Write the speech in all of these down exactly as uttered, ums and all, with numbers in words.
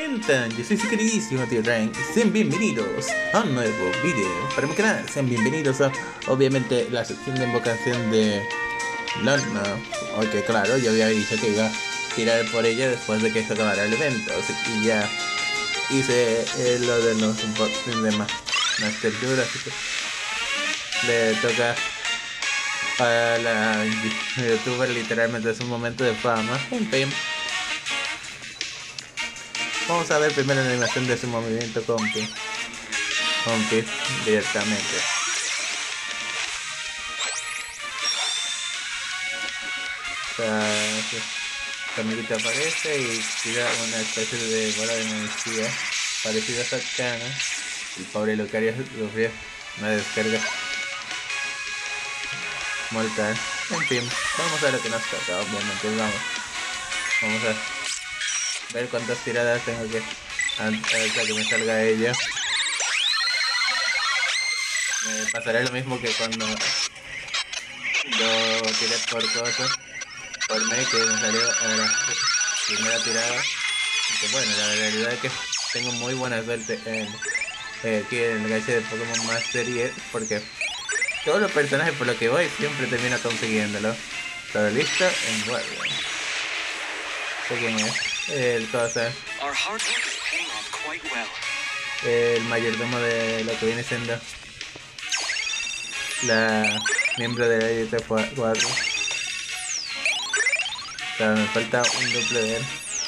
Entonces, yo soy su queridísimo tío Ryan y sean bienvenidos a un nuevo video para mi canal. Sean bienvenidos a, obviamente, la sección de invocación de Lorna. Ok, claro, yo había dicho que iba a tirar por ella después de que se acabara el evento. Así que ya hice eh, lo de los unboxing de Master Duel, así que le toca a la youtuber literalmente es un momento de fama. En fin, vamos a ver primero la animación de su movimiento compi. Compi, directamente. O sea, su amiguita aparece y tira una especie de bola de energía parecida a Satana. El pobre Lucario sufrió una descarga mortal. En fin, vamos a ver lo que nos toca, obviamente. Vamos, vamos a ver cuántas tiradas tengo que hasta que me salga ella. Me pasará lo mismo que cuando lo tiré por cosas, por May, que me salió a la primera tirada. Que bueno, la realidad es que tengo muy buena suerte en, eh, aquí en el gacha de Pokémon Master y es porque todos los personajes por los que voy siempre termino consiguiéndolo. Todo listo en guardia. ¿Sé quién es? El cosa. El mayordomo de lo que viene siendo la miembro de la Elite cuatro. O sea, me falta un doble de él.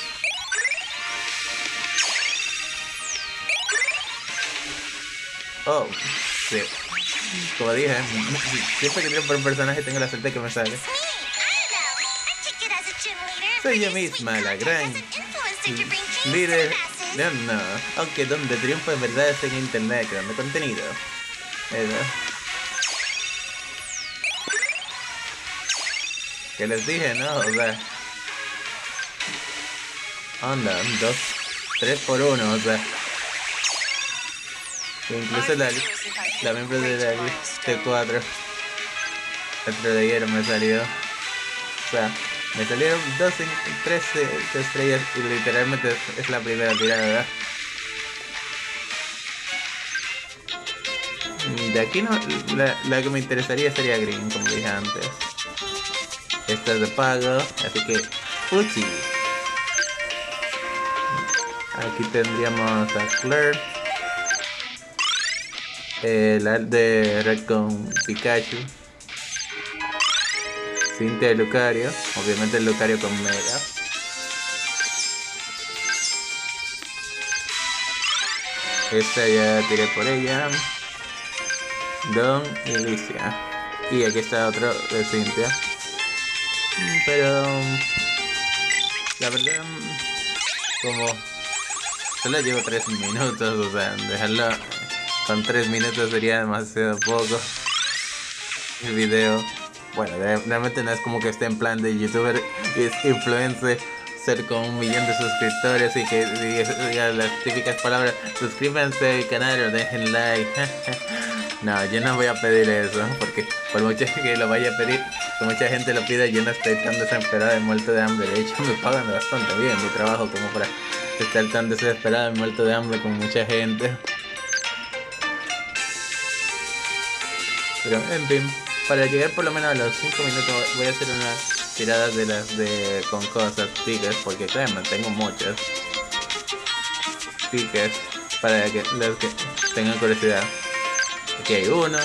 Oh, sí. Como dije, siempre que tiro por un personaje tengo la suerte que me sale. Soy yo misma, la gran líder. No, no. Aunque donde triunfa en verdad es en internet, creando contenido. Eso. Que les dije, ¿no? O sea, onda, dos, tres por uno, o sea. Incluso la, la miembro de la T cuatro, otro de ayer me salió. O sea, me salieron dos, tres estrellas y literalmente es la primera tirada, ¿verdad? De aquí no, la, la que me interesaría sería Green, como dije antes. Esta es de pago, así que Fuchi. Aquí tendríamos a Claire. El de Red con Pikachu. Cintia de Lucario. Obviamente el Lucario con Mega. Esta ya tiré por ella. Don y Alicia. Y aquí está otro de Cintia. Pero la verdad, como solo llevo tres minutos, o sea, dejarlo con tres minutos sería demasiado poco. El video, bueno, realmente no es como que esté en plan de youtuber y es influencer, ser con un millón de suscriptores y que diga las típicas palabras: suscríbanse al canal o dejen like. No, yo no voy a pedir eso, porque por mucho que lo vaya a pedir, que mucha gente lo pida, yo no estoy tan desesperado y muerto de hambre. De hecho, me pagan bastante bien mi trabajo como para estar tan desesperado y muerto de hambre como mucha gente. Pero, en fin, para llegar por lo menos a los cinco minutos voy a hacer unas tiradas de las de con cosas, tickets, porque créanme, tengo muchas tickets para que los que tengan curiosidad. Aquí hay uno.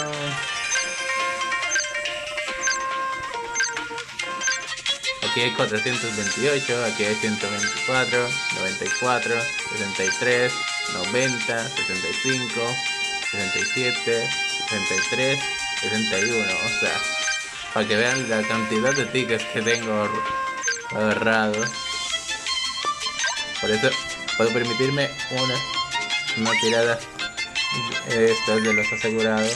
Aquí hay cuatrocientos veintiocho, aquí hay ciento veinticuatro, noventa y cuatro, sesenta y tres, noventa, sesenta y cinco, sesenta y siete, sesenta y tres, sesenta y uno. O sea, para que vean la cantidad de tickets que tengo agarrados. Por eso puedo permitirme una, una tirada. Esto es de los asegurados.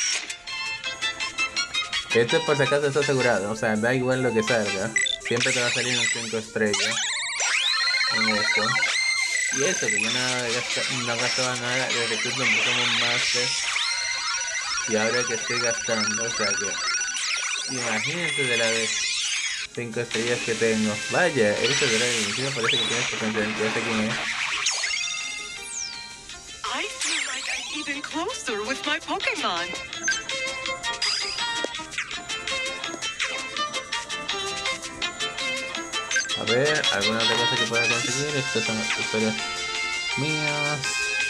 Esto por si acaso está asegurado, o sea, da igual lo que salga. Siempre te va a salir un cinco estrellas en esto. Y eso, que yo no, gasta, no gastaba nada de recursos en Pokémon Master. Y ahora que estoy gastando, o sea que imagínense de la de cinco estrellas que tengo. Vaya, ese de la inicio parece que tiene potencial, ya sé quién es. getting closer with my Pokemon. A ver, alguna otra cosa que pueda conseguir. Estos son usuarios míos.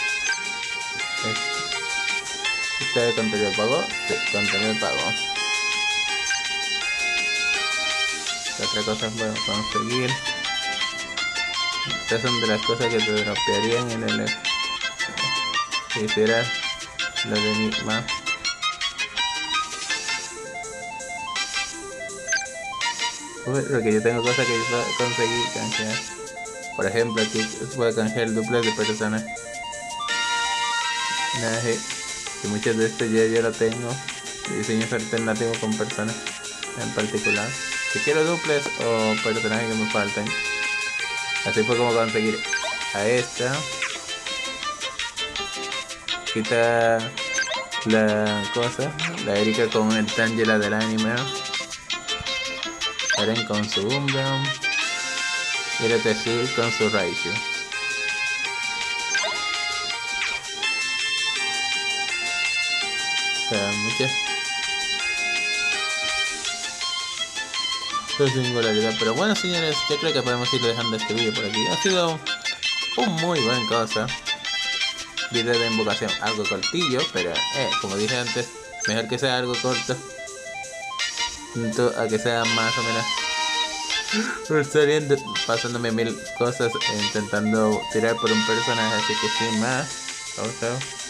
Este de contenido pago. Sí, contenido pago. ¿Qué otra cosa puedo conseguir? Estas son de las cosas que te dropearían en el... Si hicieras lo de Enigma. Porque yo tengo cosas que yo puedo conseguir canjear. Por ejemplo, aquí puedo canjear el duplex de personas. Y muchos de estos ya yo lo tengo. Diseños alternativos con personas en particular. Si quiero duplex o personajes que me faltan. Así fue como conseguir a esta. Quita la cosa. La Erika con el Tangela del anime. Eren con su Umbreon y el Tetsuo con su Raichu. O sea, muchas singularidad. Pero bueno, señores, yo creo que podemos ir dejando este vídeo por aquí. Ha sido un muy buen cosa. Video de invocación algo cortillo, pero eh, como dije antes, mejor que sea algo corto a que sea más o menos saliendo, pasándome mil cosas intentando tirar por un personaje, así que sin más. Chao, chao.